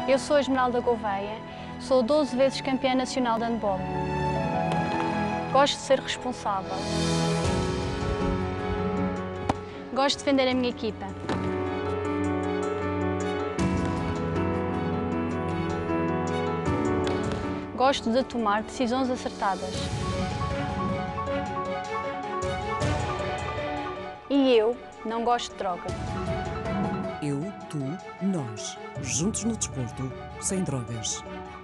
Eu sou a Esmeralda Gouveia, sou 12 vezes campeã nacional de handball. Gosto de ser responsável. Gosto de defender a minha equipa. Gosto de tomar decisões acertadas. E eu não gosto de droga. Eu, tu, nós. Juntos no desporto, sem drogas.